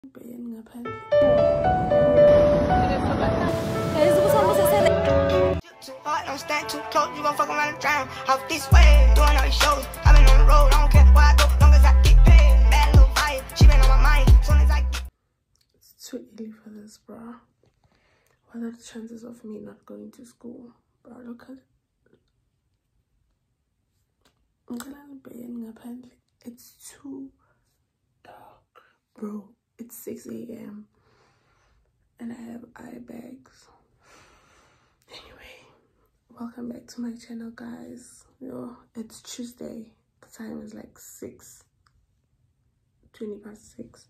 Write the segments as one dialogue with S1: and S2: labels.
S1: Don't stand too close, you gon' fuck around and drown. Off this way, doing all these shows. I've been on the road, I don't care where I go, long as I get paid. Bad little vibe, she been on my mind. Soon as I get. It's too early for this, bro. What are the chances of me not going to school? Bro, look at it. I'm gonna be in apparently. It's too dark, bro. It's 6 a.m. and I have eye bags. Anyway, welcome back to my channel, guys. Yo, it's Tuesday. The time is like 20 past 6.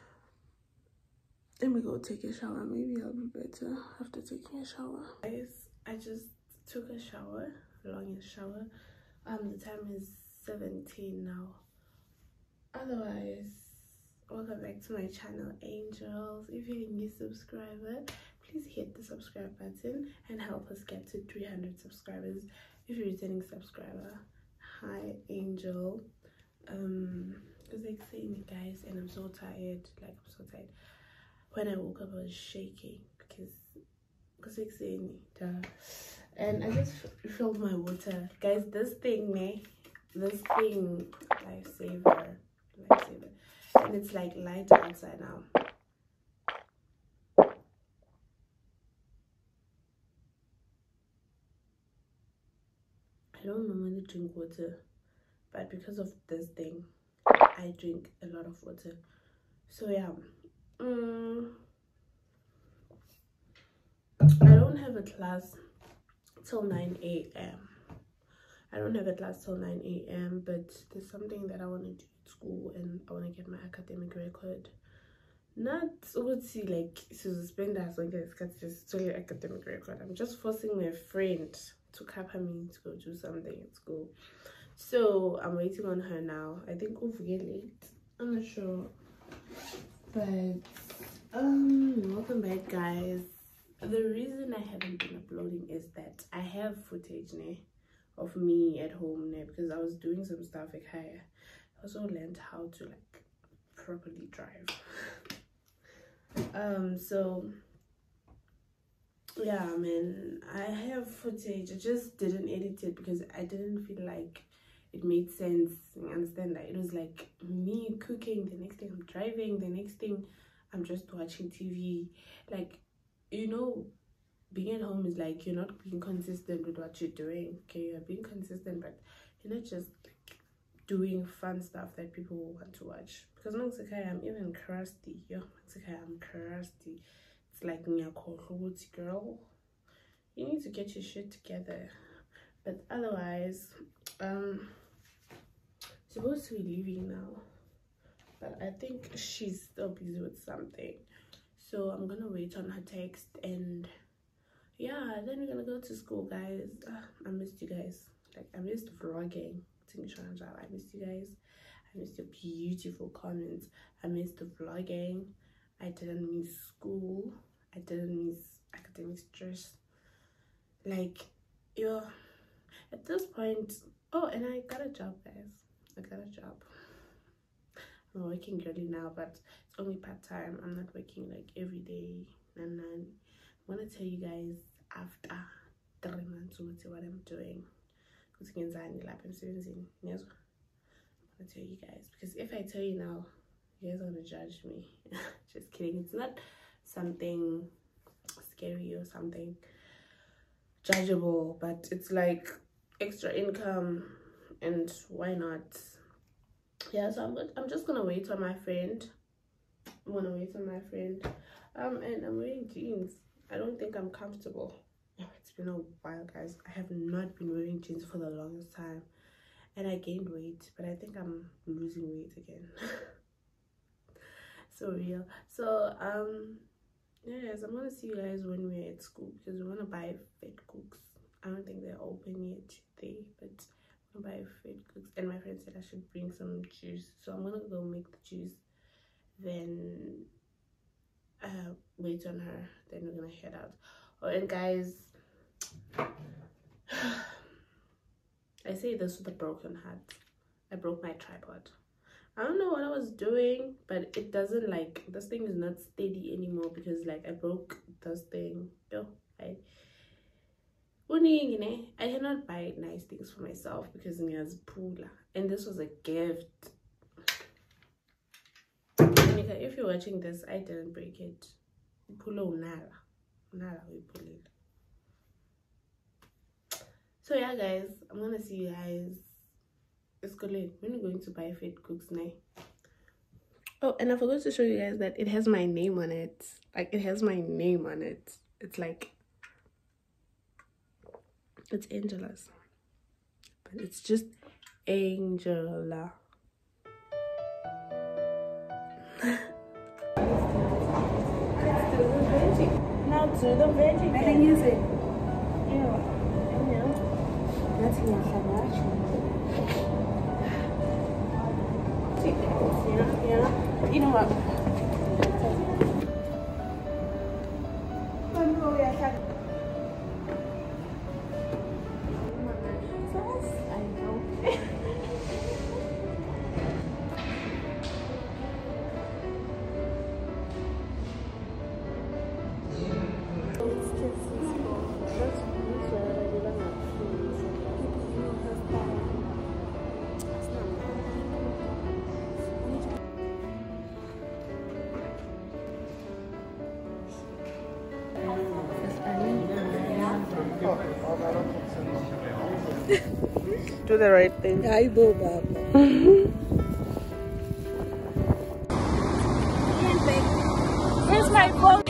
S1: Let me go take a shower. Maybe I'll be better after taking a shower. Guys, I just took a shower, longest shower. The time is 17 now. Otherwise, welcome back to my channel, angels. If you're a new subscriber, please hit the subscribe button and help us get to 300 subscribers. If you're a returning subscriber, hi angel. It's like saying, guys, and I'm so tired. Like, I'm so tired. When I woke up, I was shaking because like saying and I just filled my water, guys. This thing, lifesaver, and it's like light outside now. I don't normally drink water, but because of this thing, I drink a lot of water. So yeah, I don't have a class till 9 a.m. I don't have a class till 9 a.m. but there's something that I want to do at school, and I want to get my academic record. Not see like to suspend us on this just solely academic record. I'm just forcing my friend to capture me to go do something at school. So I'm waiting on her now. I think we'll get late. I'm not sure. But welcome back, guys. The reason I haven't been uploading is that I have footage of me at home because I was doing some stuff like I also learned how to like properly drive. So yeah, man, I have footage. I just didn't edit it because I didn't feel like it made sense. You understand that? It was like me cooking, the next thing I'm driving, the next thing I'm just watching TV. Like, you know, being at home is like you're not being consistent with what you're doing. Okay, you're being consistent, but you're not just like doing fun stuff that people will want to watch. Because I'm even crusty. Yo, I'm crusty. It's like girl, you need to get your shit together. But otherwise, supposed to be leaving now, but I think she's still busy with something, so I'm gonna wait on her text, and yeah, then we're gonna go to school, guys. I missed you guys. Like, I missed vlogging. I missed you guys. I missed your beautiful comments. I missed the vlogging. I didn't miss school. I didn't miss academic stress. Like, yo, at this point. Oh, and I got a job, guys. I got a job. I'm working girly now, but it's only part-time. I'm not working like every day. And I'm gonna tell you guys after 3 months what I'm doing. Yes, I'm gonna tell you guys, because if I tell you now, you guys are gonna judge me. Just kidding. It's not something scary or something judgeable, but it's like extra income, and why not? Yeah, so I'm just gonna wait on my friend. I'm gonna wait on my friend. And I'm wearing jeans. I don't think I'm comfortable. It's been a while, guys. I have not been wearing jeans for the longest time, and I gained weight, but I think I'm losing weight again. So real. So yes, I'm gonna see you guys when we're at school, because we're gonna buy fat cooks. I don't think they're open yet today, but I'm gonna buy fat cooks, and my friend said I should bring some juice, so I'm gonna go make the juice, then wait on her, then we're gonna head out. Oh, and guys, I say this with a broken heart. I broke my tripod. I don't know what I was doing, but it doesn't, like, this thing is not steady anymore because, like, I broke this thing. Yo, I cannot buy nice things for myself because it has pula, and this was a gift. If you're watching this, I didn't break it. Pula unala. Unala we pull it. So yeah, guys, I'm gonna see you guys. It's good. When are going to buy Fit Cooks now? Oh, and I forgot to show you guys that it has my name on it. Like, it has my name on it. It's like, it's Angela's, but it's just Angela. Now to the veggie. I can use it. Yeah. I know. That's yeah. You know what? Do the right thing. I will, Baba. Here's my phone.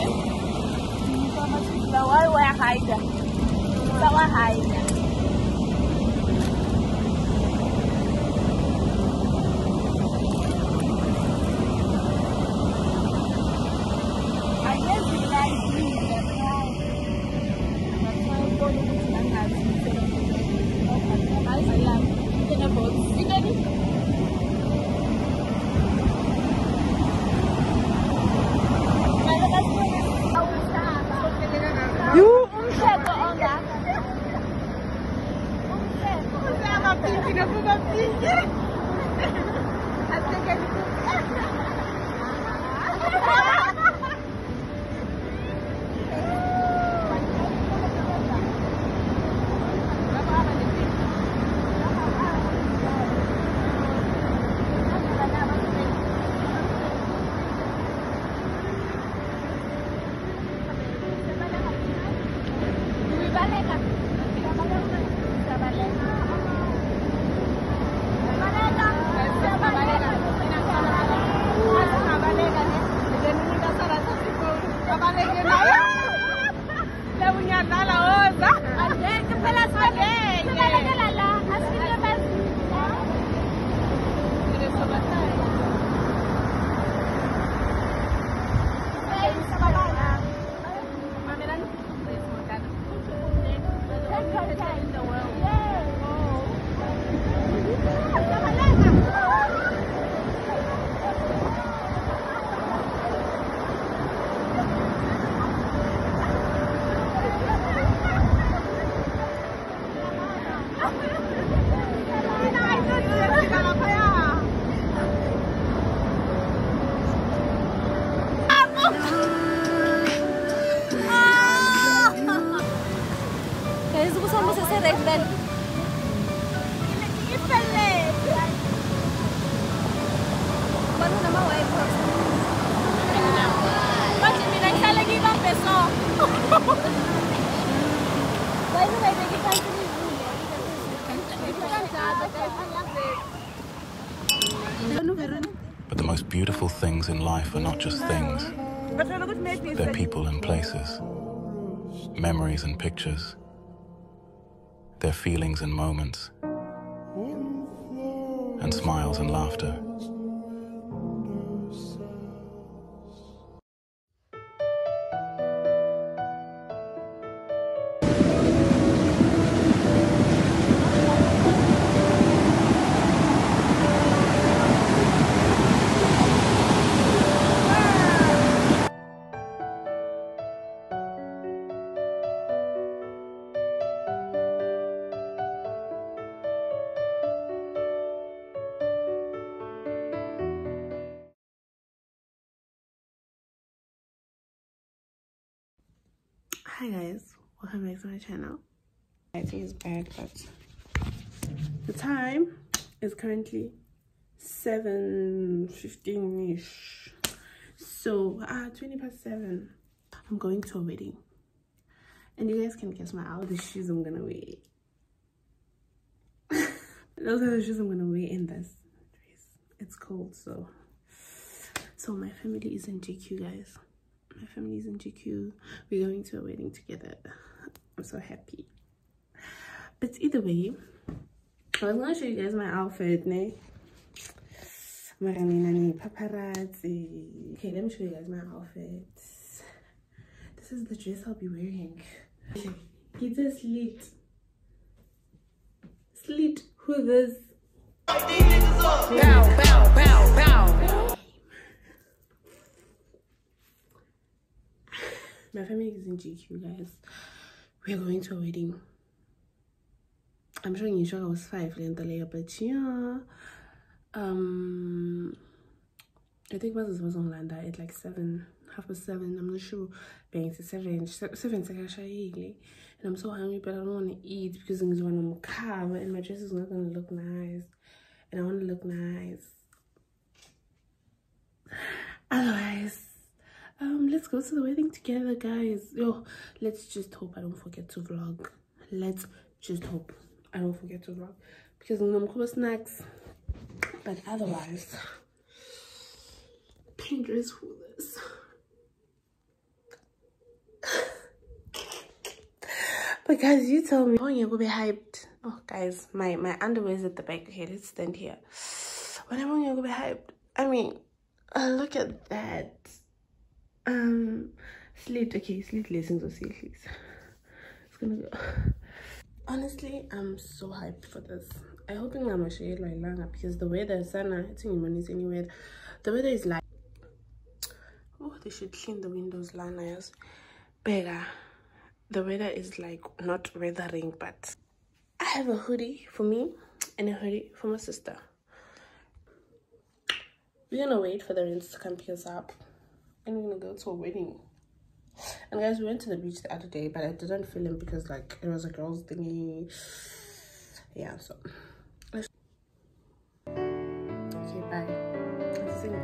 S2: But the most beautiful things in life are not just things. They're people and places, memories and pictures. They're feelings and moments, and smiles and laughter.
S1: Hi guys, welcome back to my channel. I think it's bad, but the time is currently 7:15ish. So 20 past 7. I'm going to a wedding, and you guys can guess the shoes I'm gonna wear. Those are the shoes I'm gonna wear in this dress. It's cold, so my family is in GQ, guys. My family is in GQ. We're going to a wedding together. I'm so happy. But either way, I was gonna show you guys my outfit, ne? Paparazzi. Okay, let me show you guys my outfit. This is the dress I'll be wearing. It's a slit hooders. Bow, bow, bow, bow. My family is in GQ, guys. We're going to a wedding. I'm showing you I was 5 later, but yeah. I think was on Landa at like 7, 7:30. I'm not sure. Being 7, and I'm so hungry, but I don't want to eat because I'm going to carve, and my dress is not going to look nice, and I want to look nice. Otherwise, let's go to the wedding together, guys. Yo, let's just hope I don't forget to vlog. Let's just hope I don't forget to vlog because I'm gonna snacks. But otherwise, pink dress for this. But guys, you tell me when you're gonna be hyped. Oh guys, my underwear is at the back. Okay, let's stand here. Whenever you're gonna be hyped, I mean, look at that. Slit. Okay, slit lessons or sleeves. It's gonna go. Honestly, I'm so hyped for this. I hope I'm gonna share it like longer because the weather is sana. It's in money's anywhere. The weather is like, oh, they should clean the windows, liners. Bega. The weather is like not weathering, but I have a hoodie for me and a hoodie for my sister. We're gonna wait for the rents to come pick us up, and we're gonna go to a wedding. And guys, we went to the beach the other day, but I didn't film because like it was a girls thingy. Yeah, so okay, bye. Let's sing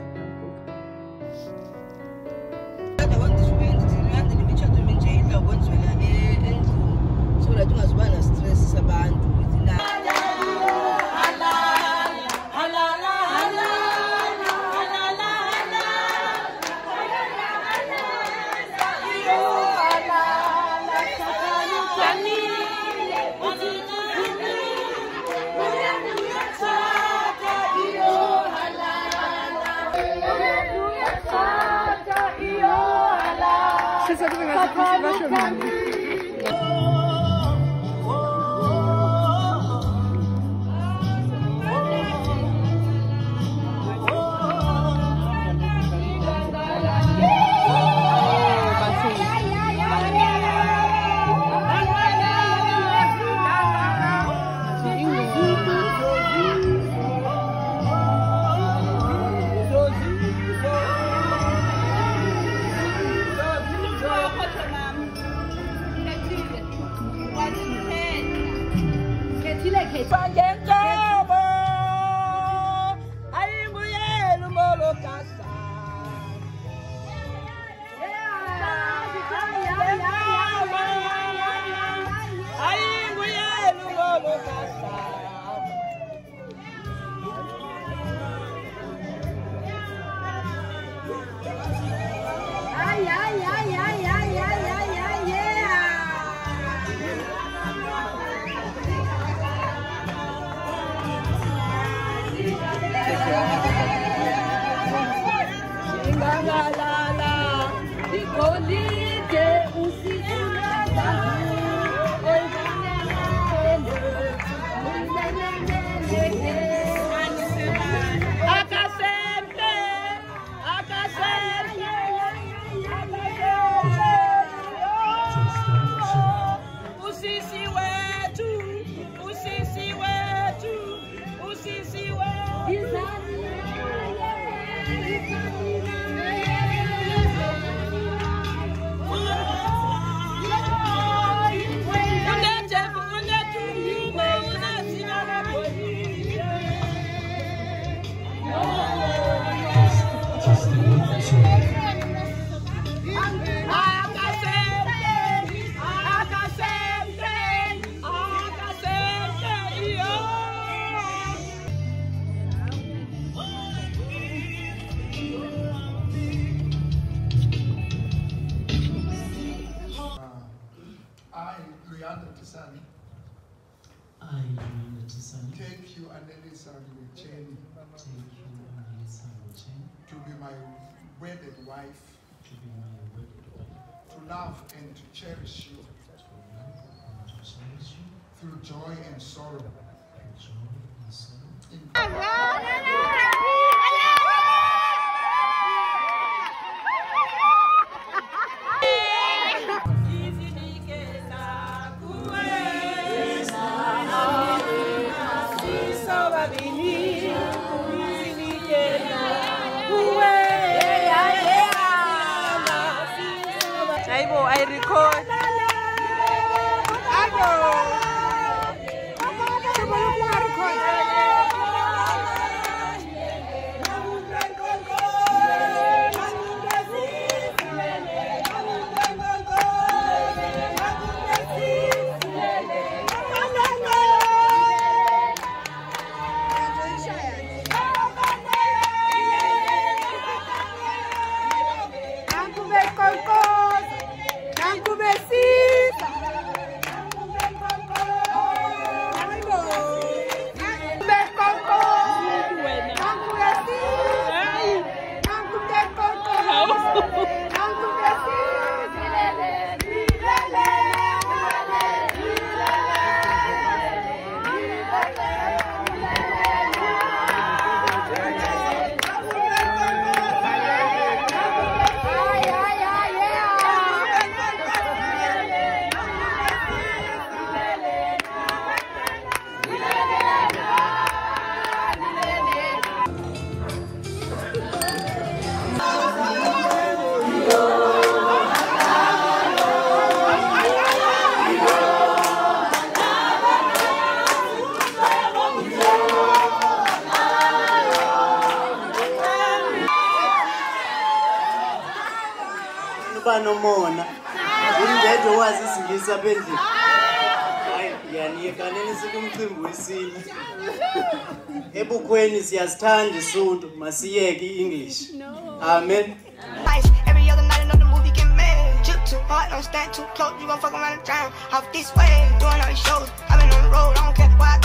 S3: son.
S4: I, Amanda Tisani,
S3: Take you, Annalisa Lucheni,
S4: take you, Annalisa Lucheni,
S3: to be my wedded wife,
S4: to be my wedded wife,
S3: to love and to cherish you,
S4: to love and to cherish you,
S3: through joy and sorrow.
S4: through joy and sorrow.
S5: I record.
S6: Nomona umdede wazi isingisa pendle hayi yanika nene sikumcimbi wesini ebukhweni siyasithanda isonto masiyeke iEnglish amen.
S7: Every other night another movie get made. Chip too hard, don't stand too close. You gon' fuck around and drown off this way. Doing all these shows, I've been on the road, I don't care why I